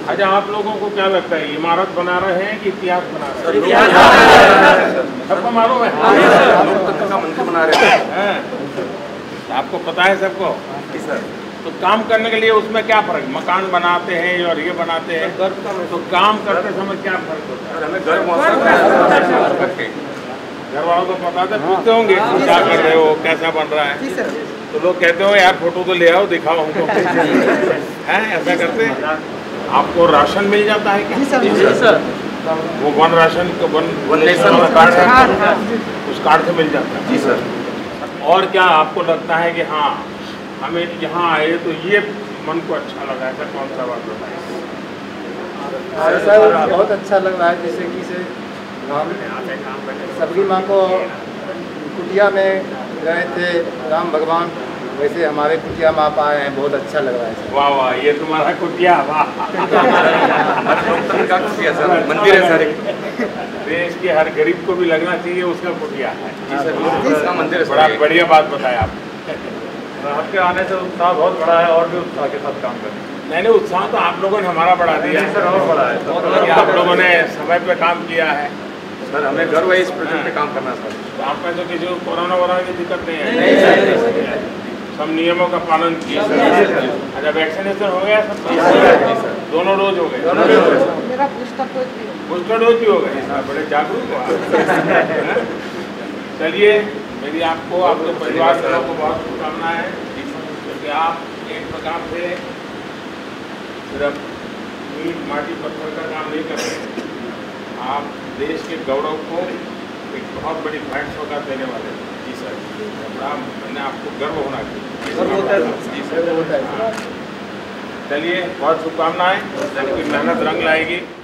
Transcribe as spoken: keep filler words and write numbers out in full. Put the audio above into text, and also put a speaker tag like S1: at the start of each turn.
S1: अच्छा, आप लोगों को क्या लगता है, इमारत बना रहे हैं कि इतिहास बना रहे हैं? सबको मालूम है,
S2: लोकतंत्र का मंदिर बना रहे हैं।
S1: आपको पता है सबको?
S2: सर,
S1: तो काम करने के लिए उसमें क्या फर्क, मकान बनाते हैं और ये बनाते हैं, तो काम करते समय क्या फर्क होता है?
S2: हमें घर
S1: घर वालों को पता था, पूछते होंगे क्या कर रहे हो, कैसा बन रहा है, तो लोग कहते हो यार फोटो तो ले आओ, दिखाओ हमको। है ऐसा करते हैं? आपको राशन मिल जाता है क्या?
S3: जी सर।
S1: वो वन राशन का वन
S2: वन नेशन
S1: कार्ड है, उस कार्ड से मिल जाता है।
S2: जी सर।
S1: और क्या आपको लगता है कि हाँ हमें यहाँ आए तो ये मन को अच्छा लगा, ऐसा कौन सा बात बताइए?
S3: सर बहुत अच्छा लग रहा है, जैसे कि से राम सबकी माँ को कुटिया में गए थे राम भगवान, वैसे हमारे कुटिया में आप आए हैं, बहुत अच्छा लग रहा है सर।
S1: वाह वाह, ये तुम्हारा कुटिया, वाह।
S2: लोकतंत्र का कुटिया सर, मंदिर है सर।
S1: देश के हर गरीब को भी लगना चाहिए उसका कुटिया है।
S2: जी सर, लोकतंत्र का मंदिर है।
S1: बड़ा बढ़िया बात बताया आप।
S4: आपके आने से उत्साह बहुत बड़ा है, और भी उत्साह के साथ काम करें।
S1: नहीं नहीं, उत्साह तो आप लोगों ने हमारा बढ़ा दिया है
S4: सर, और बड़ा है
S1: कि आप लोगों ने समय पे काम किया है।
S2: सर, हमें गर्व है इस प्रोजेक्ट पे काम करना सर।
S1: तो आप में तो किसी को कोरोना वोरोना की दिक्कत नहीं है? सब नियमों का पालन किए। अच्छा, वैक्सीनेशन हो गया सब? दोनों डोज हो गए?
S3: मेरा बूस्टर डोज भी
S1: बूस्टर डोज भी हो गए? बड़े जागरूक हो आप। चलिए, मेरी आपको, आपके परिवार वालों को बहुत शुभकामनाएं हैं, क्योंकि आप एक प्रकार से सिर्फ ईंट माटी पत्थर का काम नहीं कर रहे, आप देश के गौरव को एक बहुत बड़ी भेंट सौगात देने वाले हैं। जी सर, बड़ा मैंने आपको गर्व होना चाहिए। जी सर, चलिए बहुत शुभकामनाएं, मेहनत रंग लाएगी।